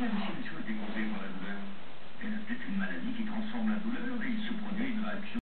hallucination était causée par la douleur? Elle a peut-être une maladie qui transforme la douleur et il se produit une réaction.